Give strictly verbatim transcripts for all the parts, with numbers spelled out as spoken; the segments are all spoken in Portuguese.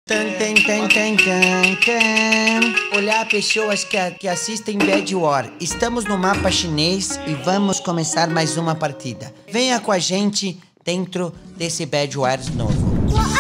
Tan, tan, tan, tan, tan, tan. Olá, pessoas que, que assistem Bed War. Estamos no mapa chinês e vamos começar mais uma partida. Venha com a gente dentro desse Bed War novo.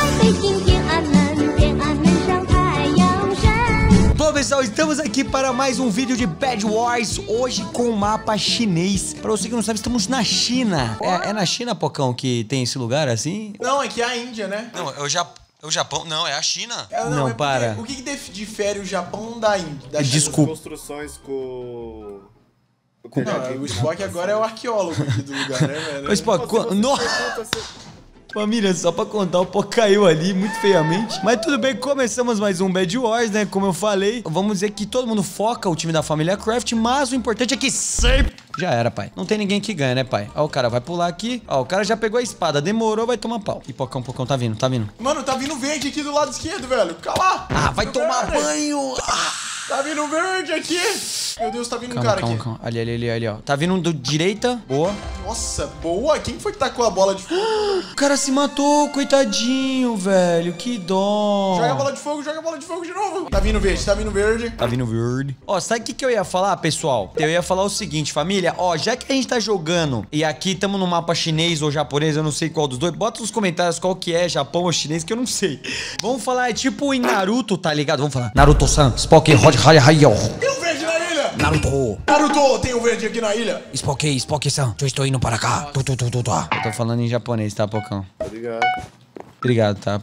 Bom, pessoal, estamos aqui para mais um vídeo de Bed Wars, hoje com o mapa chinês. Para você que não sabe, estamos na China. É, é na China, Pocão, que tem esse lugar assim? Não, aqui é a Índia, né? Não, é o, Jap... é o Japão. Não, é a China. É, não, Não, é para. O que, que difere o Japão da Índia? Da China? Desculpa. Construções com... Não, o Spock agora é o arqueólogo aqui do lugar, né, velho? Mas, pô, co... Nossa! Família, só pra contar, o pó caiu ali muito feiamente. Mas tudo bem, começamos mais um Bed Wars, né? Como eu falei, vamos dizer que todo mundo foca o time da família Craft, mas o importante é que sempre... Já era, pai. Não tem ninguém que ganha, né, pai? Ó, o cara vai pular aqui. Ó, o cara já pegou a espada, demorou, vai tomar pau. E Pocão, Pocão, tá vindo, tá vindo. Mano, tá vindo verde aqui do lado esquerdo, velho. Cala! Ah, vai Tá tomar verde. banho! Ah. Tá vindo verde aqui! Meu Deus, tá vindo um Calma, cara calma, aqui. calma. Ali, ali, ali, ali, ó. Tá vindo um do direita. Boa. Nossa, boa! Quem foi que tacou a bola de fogo? O cara se matou, coitadinho, velho. Que dó. Joga a bola de fogo, joga a bola de fogo de novo. Tá vindo verde, tá vindo verde. Tá vindo verde. Ó, sabe o que, que eu ia falar, pessoal? Eu ia falar o seguinte, família. Ó, já que a gente tá jogando e aqui tamo no mapa chinês ou japonês, eu não sei qual dos dois. Bota nos comentários qual que é, Japão ou chinês, que eu não sei. Vamos falar, é tipo em Naruto, tá ligado? Vamos falar. Naruto-san, Spock, Rod, Haya, Hayo. Tem um verde na ilha! Naruto. Naruto, tem um verde aqui na ilha. Spock, Spock-san, eu estou indo para cá. Tu, tu, tu, tu, tu. Eu tô falando em japonês, tá, Pocão? Obrigado. Obrigado, tá?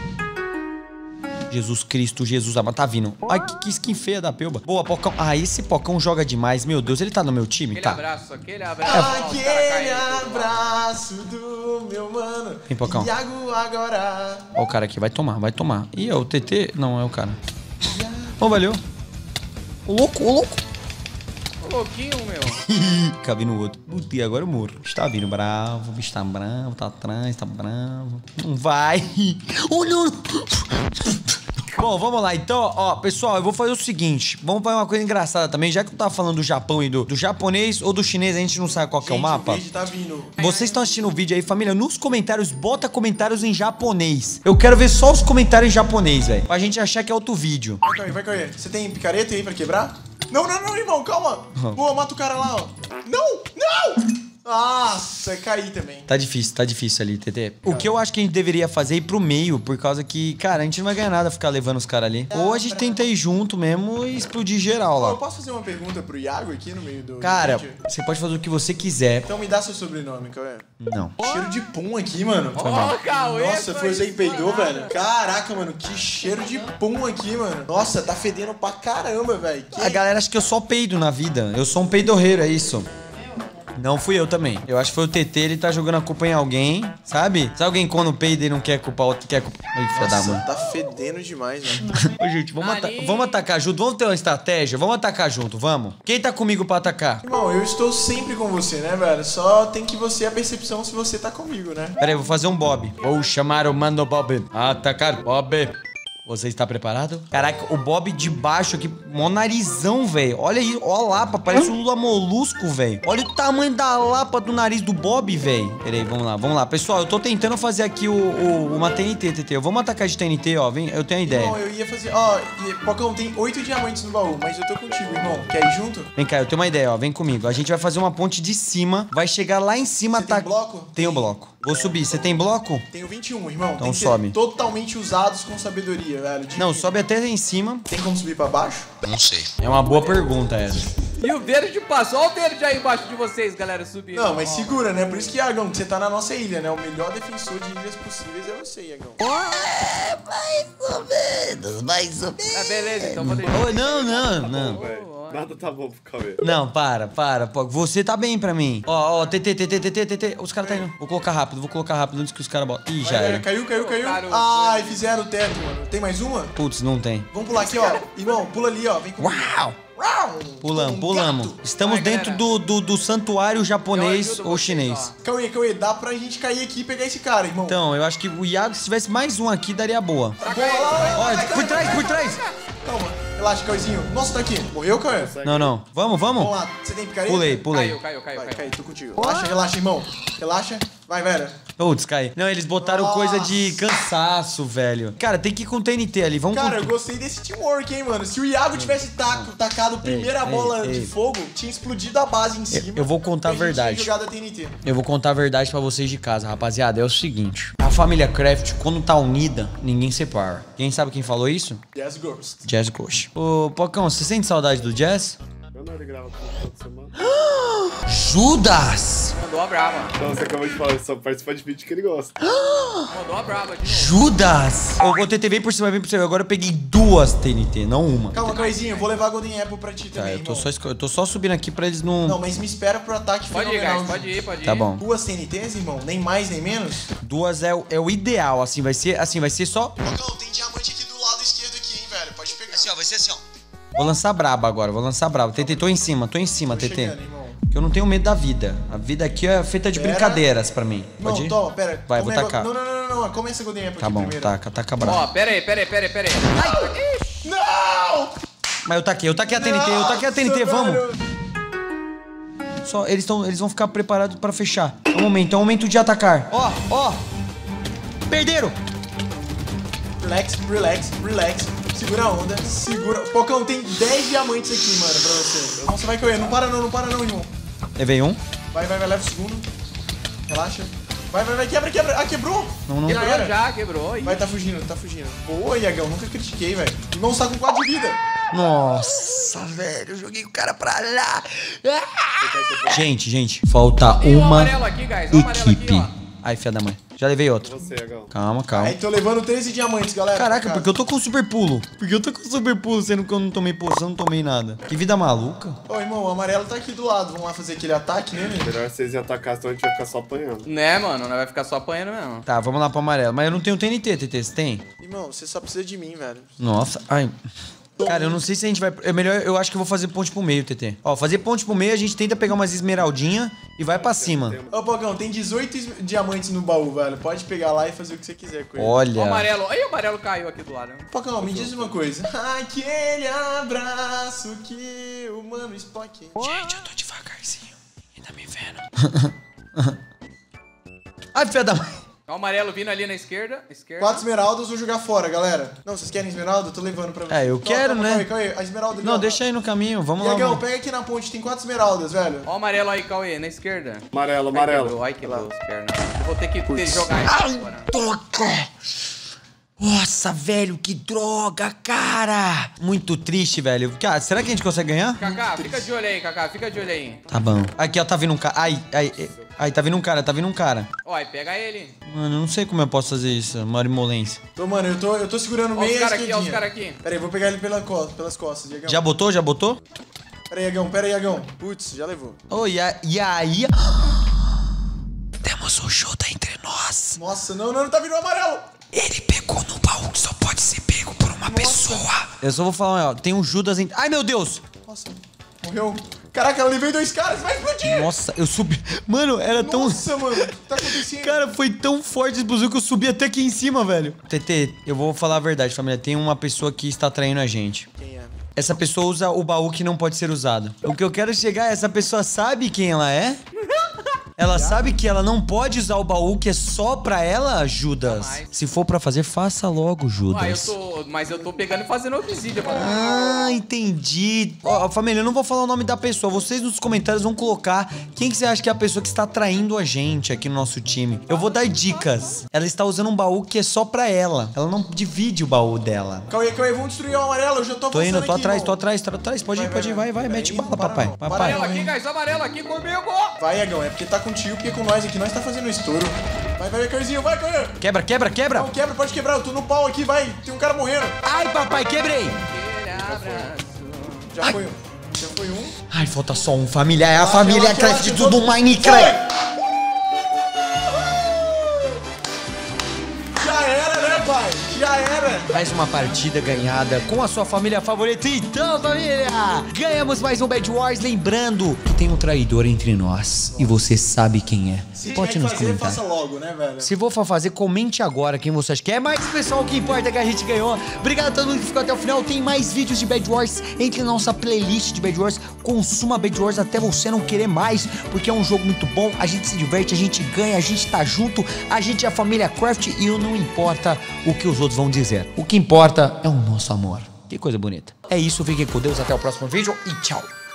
Jesus Cristo, Jesus amado. Tá vindo. Ai, que, que skin feia da Pelba. Boa, Pocão. Ah, esse Pocão joga demais. Meu Deus, ele tá no meu time? Aquele Tá. abraço, aquele abraço. Aquele abraço do meu mano. Vem, Pocão. Iago agora. Ó o cara aqui, vai tomar, vai tomar. Ih, é o T T? Não, é o cara. Ô, valeu. O louco, o louco. Ô, louquinho, meu. Cabe no outro. Puta, e agora eu morro. Está vindo bravo, o bicho tá bravo, tá atrás, tá bravo. Não vai. Oh, não. Bom, vamos lá. Então, ó, pessoal, eu vou fazer o seguinte. Vamos fazer uma coisa engraçada também. Já que eu tava falando do Japão e do, do japonês ou do chinês, a gente não sabe qual que é o Gente, mapa. O verde tá vindo. Vocês estão assistindo o vídeo aí, família? Nos comentários, bota comentários em japonês. Eu quero ver só os comentários em japonês, velho. Pra gente achar que é outro vídeo. Vai cair, vai cair. Você tem picareta aí pra quebrar? Não, não, não, irmão, calma. Boa, mata o cara lá, ó. Não, não! Nossa, caí também. Tá difícil, tá difícil ali, T T. O que eu acho que a gente deveria fazer é ir pro meio, por causa que, cara, a gente não vai ganhar nada ficar levando os caras ali. Ou a gente tenta ir junto mesmo e explodir geral Ó, eu lá. posso fazer uma pergunta pro Iago aqui no meio do... Cara, do vídeo? você pode fazer o que você quiser. Então me dá seu sobrenome, qual é? Não. Cheiro de pum aqui, mano. Ó, Cauê. Nossa, foi você que peidou, velho? Caraca, mano, que cheiro de pum aqui, mano. Nossa, tá fedendo pra caramba, velho. Que... A galera acha que eu só peido na vida. Eu sou um peidorreiro, é isso. Não fui eu também. Eu acho que foi o T T, ele tá jogando a culpa em alguém, sabe? Sabe alguém quando peida e não quer culpar o outro, quer culpar... Ai, filha da Nossa, mãe. tá fedendo demais, mano. Ô, gente, vamos, ata Ali. vamos atacar junto. Vamos ter uma estratégia? Vamos atacar junto, vamos? Quem tá comigo pra atacar? Irmão, eu estou sempre com você, né, velho? Só tem que você a percepção se você tá comigo, né? Pera aí, vou fazer um Bob. Vou chamar o Mano Bob. Atacar, Bob. Você está preparado? Caraca, o Bob de baixo aqui, mó narizão, velho. Olha aí, ó a lapa, parece um Lula Molusco, velho. Olha o tamanho da lapa do nariz do Bob, velho. Pera aí, vamos lá, vamos lá. Pessoal, eu tô tentando fazer aqui o, o, uma T N T, T T. Vamos atacar de T N T, ó. Vem, eu tenho a ideia. Irmão, eu ia fazer... Ó, e, Pocão, tem oito diamantes no baú, mas eu tô contigo, irmão. Quer ir junto? Vem cá, eu tenho uma ideia, ó. Vem comigo. A gente vai fazer uma ponte de cima, vai chegar lá em cima... Você tem bloco? Tenho bloco. Vou subir. Você tem bloco? Tenho vinte e um, irmão. Então tem que sobe. ser totalmente usados com sabedoria, velho. De- Não, sobe até lá em cima. Tem como subir pra baixo? Não sei. É uma boa pergunta essa. E o verde passou. Olha o verde aí embaixo de vocês, galera, subindo. Não, mas Ó. segura, né? Por isso que, Iagão, que você tá na nossa ilha, né? O melhor defensor de ilhas possíveis é você, Iagão. Mais ou menos, mais ou menos. Ah, beleza, então vou deixar. Oh, não, não, não. Velho, nada tá bom pro Cauê. Não, para, para. Pô, você tá bem pra mim. Ó, ó, T T, T T, T T, T T. Os caras tá indo. Vou colocar rápido, vou colocar rápido antes que os caras botam. Ih, já Vai, era. Caiu, caiu, caiu. Colocaram- Ai, fizeram o teto, mano. Tem mais uma? Putz, não tem. Vamos pular aqui, ó. Irmão, pula ali, ó. Vem comigo. Uau! Uau! Pulamos, Um pulamos. gato. Estamos Vai, dentro galera. do, do, do santuário Eu japonês ajudo ou vocês, chinês. ó. Cauê, Cauê, dá pra gente cair aqui e pegar esse cara, irmão. Então, eu acho que o Iago, se tivesse mais um aqui, daria boa. Boa, lá, lá, lá. Olha, por trás, por trás. Calma, relaxa, Cauêzinho. Nossa, tá aqui. Morreu, Cauê? Não, não. Vamos, vamos? Vamos lá. Você tem picareta? Pulei, pulei. Caiu, caiu, caiu, Vai, caiu. caiu, tô contigo. Relaxa, relaxa, irmão. Relaxa. Vai, velho. Putz, cai. Não, eles botaram Nossa. coisa de cansaço, velho. Cara, tem que ir com T N T ali. Vamos Cara, com... eu gostei desse teamwork, hein, mano. Se o Iago tivesse taco, tacado a primeira ei, bola ei. de fogo, tinha explodido a base em cima. eu vou contar a e gente verdade. tinha jogado a T N T. Eu vou contar a verdade pra vocês de casa, rapaziada. É o seguinte. A família Craft, quando tá unida, ninguém separa. Quem sabe quem falou isso? Yes, Ghost. Jazz Ghost. Ô, Pocão, você sente saudade do Jazz? Eu não, ele grava toda semana. Judas! Mandou a brava. Então, você acabou de falar, ele só participa de vídeo que ele gosta. Mandou a brava de novo. Judas! Ô, ô, T T, vem por cima, vem por cima. Agora eu peguei duas T N T, não uma. Calma, Cauêzinho, eu vou levar a Golden Apple pra ti Tá, também, eu tô irmão. só, esco- eu tô só subindo aqui pra eles não... Não, mas me espera pro ataque Pode ir, fenomenal. guys, pode ir, pode ir. Tá bom. Duas T N Ts, irmão? Nem mais, nem menos? Duas é, o- é o ideal, assim, vai ser, assim, vai ser só... Pocão, tem diamante aqui do lado esquerdo aqui, hein, velho. Pode pegar. Assim, ó, vai ser assim, ó. Vou lançar braba agora, vou lançar braba. T T, tô em cima, tô em cima, Tô T T. chegando, irmão. Porque eu não tenho medo da vida. A vida aqui é feita de Pera. brincadeiras pra mim. Pode Não, ir? toma, pera. Vai, Come vou a tacar. Não, não, não, não, não. Começa a Golden Apple Tá aqui bom, primeiro. taca, taca braba. Ó, pera aí, pera aí, pera aí, pera aí. Ai, ixi. Não! Mas eu taquei, eu taquei a T N T, eu taquei a T N T, Nossa, vamos. velho. Só, eles, tão, eles vão ficar preparados pra fechar. É o momento, é o momento de atacar. Ó, ó. Perderam. Relax, relax, relax. Segura a onda, segura. Pocão, tem dez diamantes aqui, mano, pra você. Nossa, vai correr. Não para não, não para não, irmão. Levei um. Vai, vai, vai, leva o segundo. Relaxa. Vai, vai, vai, quebra, quebra. Ah, quebrou? Não, não. Já Quebrou era. já, quebrou. Ih. Vai, tá fugindo, tá fugindo. Boa, Iagão, nunca critiquei, velho. Irmão, você tá com quatro de vida. Nossa, velho, eu joguei o cara pra lá. Ah! Gente, gente, falta E o uma amarelo aqui, guys, o amarelo aqui, equipe. ó. Ai, filha da mãe. Já levei outro. Você, Agão. Calma, calma. Aí, tô levando treze diamantes, galera. Caraca, porque eu tô com super pulo. Porque eu tô com super pulo, sendo que eu não tomei poção, não tomei nada. Que vida maluca. Ô, irmão, o amarelo tá aqui do lado. Vamos lá fazer aquele ataque nele? Melhor vocês ir atacar, senão a gente vai ficar só apanhando. Né, mano, não vai ficar só apanhando mesmo. Tá, vamos lá pro amarelo. Mas eu não tenho T N T, T T, você tem? Irmão, você só precisa de mim, velho. Nossa, ai. Cara, eu não sei se a gente vai... É melhor, eu acho que eu vou fazer ponte pro meio, T T. Ó, fazer ponte pro meio, a gente tenta pegar umas esmeraldinhas e vai pra cima. Ô, Pocão, tem dezoito es- diamantes no baú, velho. Pode pegar lá e fazer o que você quiser com ele. O Olha. amarelo. Aí o amarelo caiu aqui do lado. né? Pocão, me diz uma coisa. Aquele abraço que o mano Spock... Gente, eu tô devagarzinho. Ainda me vendo. Ai, filha da mãe. O amarelo vindo ali na esquerda. esquerda. Quatro esmeraldas, vou jogar fora, galera. Não, vocês querem esmeralda? Eu tô levando pra vocês. É, eu quero, calma, né? Calma aí, calma aí. A esmeralda ali, Não, ó. deixa aí no caminho. Vamos lá. Iagão, vamos. pega aqui na ponte, tem quatro esmeraldas, velho. Ó o amarelo aí, Cauê, na esquerda. Amarelo, Ai, quebrou, amarelo. ai, quebrou as pernas. Eu vou ter que ter, jogar isso agora. Toca! Nossa, velho, que droga, cara! Muito triste, velho. Cara, será que a gente consegue ganhar? Kaká, fica de olho aí, Kaká, fica de olho aí. Tá bom. Aqui, ó, tá vindo um cara. Ai, ai, ai, ai, tá vindo um cara, tá vindo um cara. Ó, aí pega ele. Mano, eu não sei como eu posso fazer isso, Marimolência. Tô, mano, eu tô, eu tô segurando Ó meio os a caras aqui, ó os esquerdinha. caras aqui. Pera aí, vou pegar ele pela co pelas costas, Iagão. Já botou, já botou? Pera aí, Iagão, pera aí, Iagão. Putz, já levou. Oh, e, a, e aí... Temos um Judas entre nós. Nossa, não, não, não tá vindo o amarelo. Ele pegou no baú que só pode ser pego por uma pessoa. Eu só vou falar, ó, tem um Judas entre... Ai, meu Deus! Nossa, morreu. Caraca, eu levei dois caras, vai explodir. Nossa, eu subi... Mano, era tão... Nossa, mano, o que tá acontecendo? Cara, foi tão forte a explosão que eu subi até aqui em cima, velho. T T, eu vou falar a verdade, família. Tem uma pessoa que está traindo a gente. Quem é? Essa pessoa usa o baú que não pode ser usado. O que eu quero chegar é, essa pessoa sabe quem ela é? Ela sabe que ela não pode usar o baú que é só pra ela, Judas? Jamais. Se for pra fazer, faça logo, Judas. Ah, eu tô. Mas eu tô pegando e fazendo obsidian, mano. Ah, entendi. Ó, família, eu não vou falar o nome da pessoa. Vocês nos comentários vão colocar quem que você acha que é a pessoa que está traindo a gente aqui no nosso time. Eu vou dar dicas. Ela está usando um baú que é só pra ela. Ela não divide o baú dela. Cauê, Cauê, vamos destruir o amarelo, eu já tô Tô indo, avançando tô aqui, atrás, irmão. tô atrás, tô atrás. Pode ir, pode ir, vai, vai. Peraí, Mete não bala, para papai. não. Papai. Amarelo aqui, guys, amarelo aqui comigo. Vai, Iagão, é porque tá contigo, porque com nós aqui nós tá fazendo estouro. Vai, vai, Cauêzinho, vai, Cauê. Quebra, quebra, quebra. Não, quebra, pode quebrar, eu tô no pau aqui, vai. Tem um cara morrendo. Ai, papai, quebrei. Aquele abraço. Já Ai. foi um. Já foi um. Ai, falta só um, família. É a Ah, família relaxa, Craft relaxa, do tô- Minecraft. Foi! Já era, né, pai? Já era. Mais uma partida ganhada com a sua família favorita. Então, família, ganhamos mais um Bed Wars. Lembrando que tem um traidor entre nós. E você sabe quem é. Se Pode tiver nos que fazer, comentar. faça logo, né, velho? Se for fazer, comente agora quem você acha que é. Mas, pessoal, o que importa é que a gente ganhou. Obrigado a todo mundo que ficou até o final. Tem mais vídeos de Bed Wars. Entre na nossa playlist de Bed Wars. Consuma Bed Wars até você não querer mais. Porque é um jogo muito bom. A gente se diverte, a gente ganha, a gente tá junto. A gente é a família Craft e não importa o que os outros vão dizer. O que importa é o nosso amor. Que coisa bonita. É isso, fiquem com Deus. Até o próximo vídeo e tchau.